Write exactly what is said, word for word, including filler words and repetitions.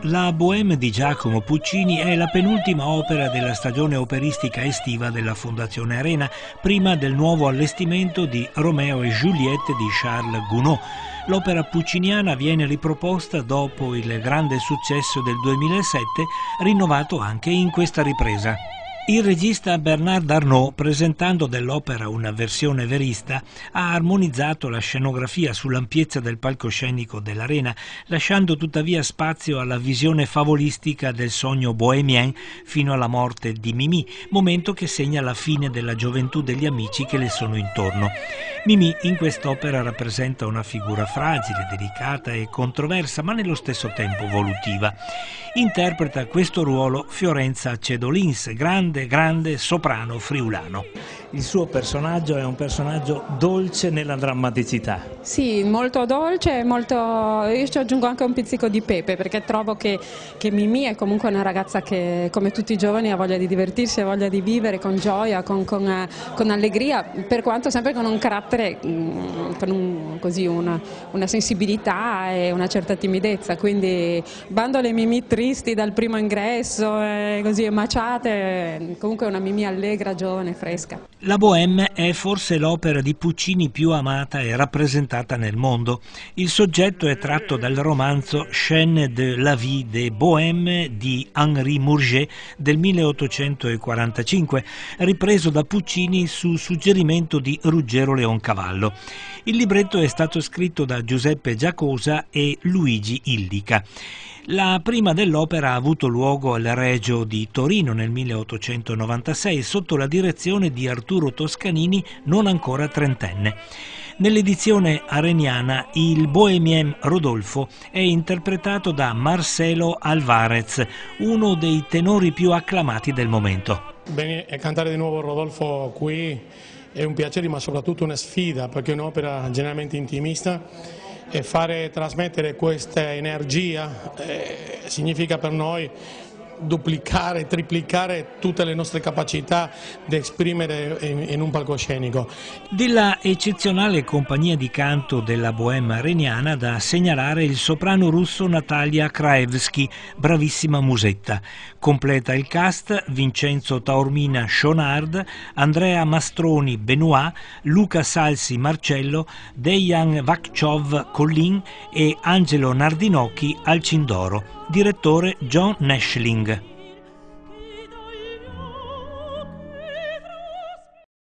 La Bohème di Giacomo Puccini è la penultima opera della stagione operistica estiva della Fondazione Arena, prima del nuovo allestimento di Romeo e Juliette di Charles Gounod. L'opera pucciniana viene riproposta dopo il grande successo del duemilasette, rinnovato anche in questa ripresa. Il regista Bernard Arnault, presentando dell'opera una versione verista, ha armonizzato la scenografia sull'ampiezza del palcoscenico dell'Arena, lasciando tuttavia spazio alla visione favolistica del sogno bohemien fino alla morte di Mimì, momento che segna la fine della gioventù degli amici che le sono intorno. Mimì in quest'opera rappresenta una figura fragile, delicata e controversa, ma nello stesso tempo volutiva. Interpreta questo ruolo Fiorenza Cedolins, grande, grande soprano friulano. Il suo personaggio è un personaggio dolce nella drammaticità. Sì, molto dolce, molto... io ci aggiungo anche un pizzico di pepe, perché trovo che, che Mimì è comunque una ragazza che, come tutti i giovani, ha voglia di divertirsi, ha voglia di vivere con gioia, con, con, con allegria, per quanto sempre con un carattere, con un, così, una, una sensibilità e una certa timidezza, quindi bando le Mimì tristi dal primo ingresso, e così maciate, comunque una Mimì allegra, giovane, fresca. La Bohème è forse l'opera di Puccini più amata e rappresentata nel mondo. Il soggetto è tratto dal romanzo Scènes de la vie de Bohème di Henri Murger del milleottocentoquarantacinque, ripreso da Puccini su suggerimento di Ruggero Leoncavallo. Il libretto è stato scritto da Giuseppe Giacosa e Luigi Illica. La prima dell'opera ha avuto luogo al Regio di Torino nel milleottocentonovantasei sotto la direzione di Arturo Toscanini, non ancora trentenne. Nell'edizione areniana il Bohemien Rodolfo è interpretato da Marcelo Alvarez, uno dei tenori più acclamati del momento. Bene, cantare di nuovo Rodolfo qui è un piacere, ma soprattutto una sfida, perché è un'opera generalmente intimista. E fare trasmettere questa energia eh, significa per noi duplicare, triplicare tutte le nostre capacità di esprimere in, in un palcoscenico. Della eccezionale compagnia di canto della Bohème areniana da segnalare il soprano russo Natalia Kraevsky, bravissima musetta. Completa il cast Vincenzo Taormina Chonard, Andrea Mastroni Benoit, Luca Salsi Marcello, Dejan Vakchov Collin e Angelo Nardinocchi al cindoro. Direttore John Neschling.